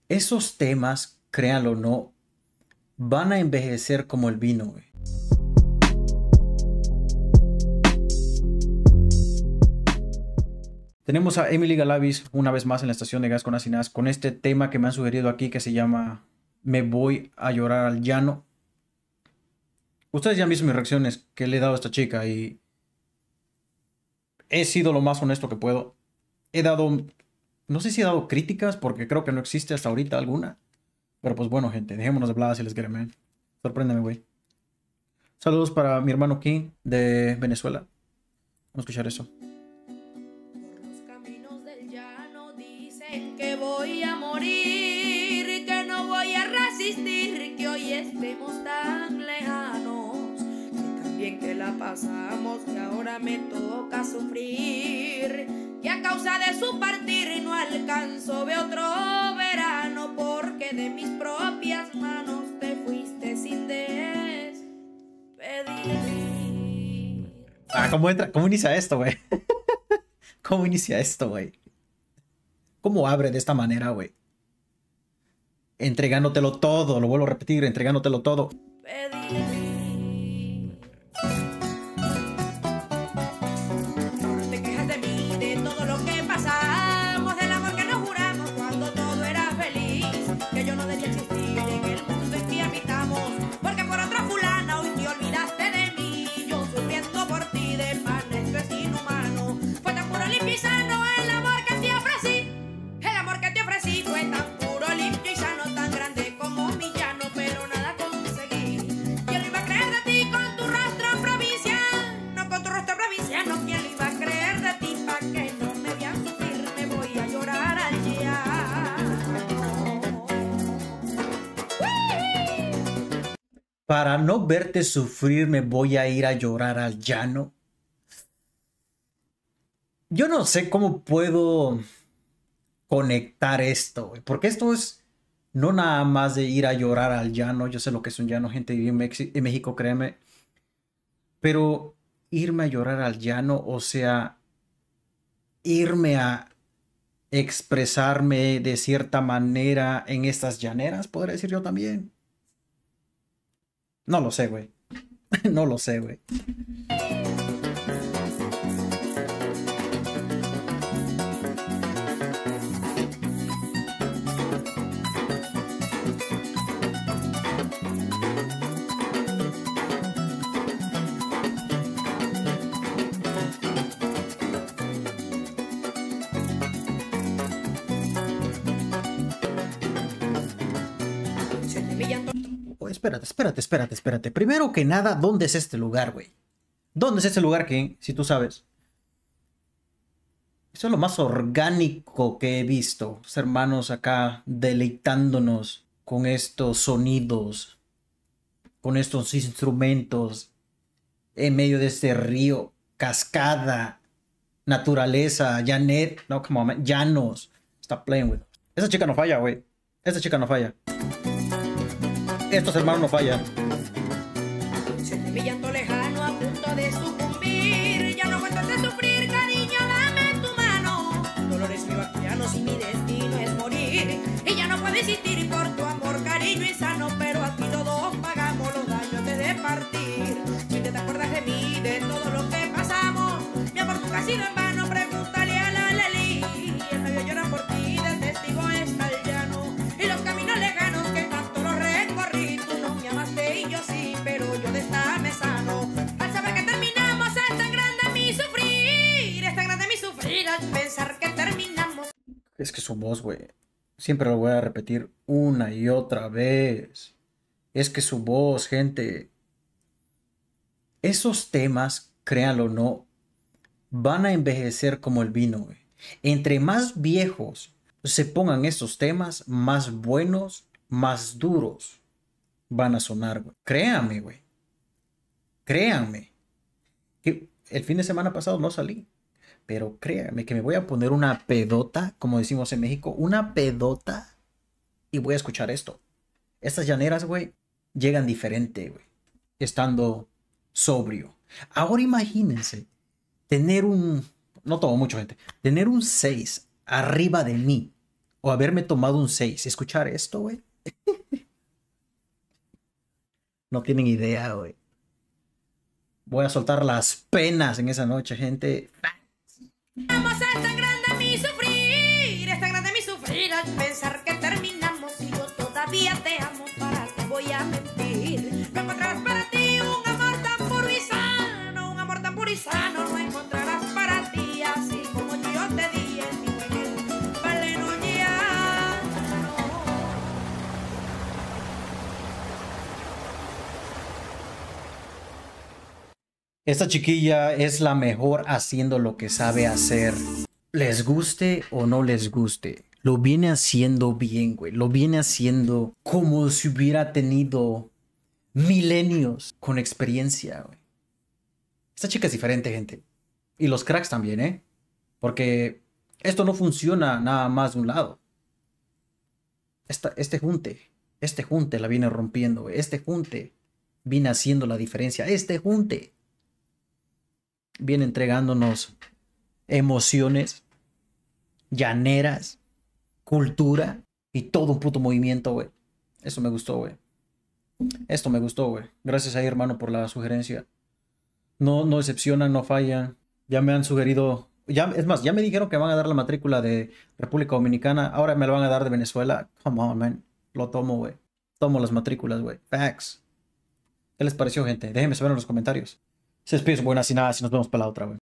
Esos temas, créanlo o no, van a envejecer como el vino, güey. Tenemos a Emily Galavis una vez más en la estación de Gas con Asinas con este tema que me han sugerido aquí que se llama Me voy a llorar al llano. Ustedes ya han visto mis reacciones que le he dado a esta chica y he sido lo más honesto que puedo. He dado, no sé si he dado críticas porque creo que no existe hasta ahorita alguna. Pero pues bueno, gente, dejémonos de hablar si les quieren, man. Sorpréndeme, güey. Saludos para mi hermano King de Venezuela. Vamos a escuchar eso. Por los caminos del llano dicen que voy a morir, que no voy a resistir, que hoy estemos tan lejanos, que también que la pasamos, que ahora me toca sufrir, que a causa de su partir no alcanzo ve otro verano, porque de mis propias manos te fuiste sin despedir. ¿Cómo entra? ¿Cómo inicia esto, güey? ¿Cómo inicia esto, güey? ¿Cómo abre de esta manera, güey? Entregándotelo todo, lo vuelvo a repetir, entregándotelo todo. Ahora te quejas de mí, de todo lo que pasamos, del amor que nos juramos cuando todo era feliz, que yo no debía existir en el mundo en que habitamos, porque por otra fulana hoy te olvidaste de mí, yo sufriendo por ti de pan, esto es inhumano, fue tan puro, limpio y sano el amor que te ofrecí, el amor que te ofrecí fue tan puro, limpio y sano, tan grande como mi llano, pero nada conseguí, ¿quién lo iba a creer de ti con tu rostro provinciano, con tu rostro provinciano, quién lo iba a creer de ti, pa' que no me vean sufrir, me voy a llorar al llano. Para no verte sufrir me voy a ir a llorar al llano. Yo no sé cómo puedo conectar esto, güey, porque esto es no nada más de ir a llorar al llano. Yo sé lo que es un llano, gente que vive en México, créeme. Pero irme a llorar al llano, o sea, irme a expresarme de cierta manera en estas llaneras, podría decir yo también. No lo sé, güey. No lo sé, güey. Siente mi llanto. Oh, espérate. Primero que nada, ¿dónde es este lugar, güey? ¿Dónde es este lugar que, si tú sabes? Eso es lo más orgánico que he visto. Los hermanos acá deleitándonos con estos sonidos, con estos instrumentos, en medio de este río, cascada, naturaleza, llanet, no, come on, man, llanos. Stop playing with us. Esa chica no falla, güey. Esa chica no falla. Estos hermanos no fallan. Siente mi llanto lejano a punto de sucumbir, ya no aguanto de sufrir, cariño, dame tu mano. Dolores mi bacteriano, si mi destino es morir, y ya no puedo existir por tu amor, cariño y sano, pero aquí todos pagamos los daños de partir. Si te acuerdas de mí, de todo lo que pasamos, mi amor nunca ha sido en vano, pregúntale a la Leli, el novio llora por ti, de testigo está el llano, y los caminos lejanos que tanto los recorrí, tú no me amaste y yo sí, pero yo de esta me sano, al saber que terminamos, es tan grande mi sufrir, al pensar que terminamos. Es que su voz, güey, siempre lo voy a repetir una y otra vez. Es que su voz, gente. Esos temas, créanlo o no, van a envejecer como el vino, güey. Entre más viejos se pongan estos temas, más buenos, más duros van a sonar, güey. Créanme, güey. Créanme. Que el fin de semana pasado no salí. Pero créanme que me voy a poner una pedota, como decimos en México, una pedota, y voy a escuchar esto. Estas llaneras, güey, llegan diferente, güey, estando sobrio. Ahora imagínense tener un, no tomo mucho, gente, tener un 6 arriba de mí, o haberme tomado un 6. Escuchar esto, güey. No tienen idea, güey. Voy a soltar las penas en esa noche, gente. Vamos, es tan grande mi sufrir al pensar que terminamos y yo todavía te amo, ¿para qué voy a mentir? No encontrarás para ti un amor tan puro y sano, un amor tan puro y sano, no encontrarás para ti así como yo te di el mío en el pleno llano. Esta chiquilla es la mejor haciendo lo que sabe hacer. Les guste o no les guste. Lo viene haciendo bien, güey. Lo viene haciendo como si hubiera tenido milenios con experiencia, güey. Esta chica es diferente, gente. Y los cracks también, ¿eh? Porque esto no funciona nada más de un lado. Este junte la viene rompiendo, güey. Este junte viene haciendo la diferencia. Este junte viene entregándonos emociones llaneras, cultura y todo un puto movimiento, güey. Eso me gustó, güey. Esto me gustó, güey. Gracias ahí, hermano, por la sugerencia. No decepcionan, no fallan. Ya me han sugerido, es más, ya me dijeron que van a dar la matrícula de República Dominicana. Ahora me la van a dar de Venezuela. Come on, man. Lo tomo, güey. Tomo las matrículas, güey. Facts. ¿Qué les pareció, gente? Déjenme saber en los comentarios. Se despide su buena sin nada, si nos vemos para la otra, güey.